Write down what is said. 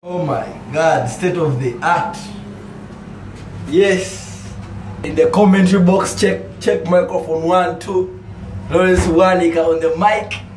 Oh my god, state of the art. Yes. In the commentary box, check microphone 1, 2. Lawrence Wanika on the mic.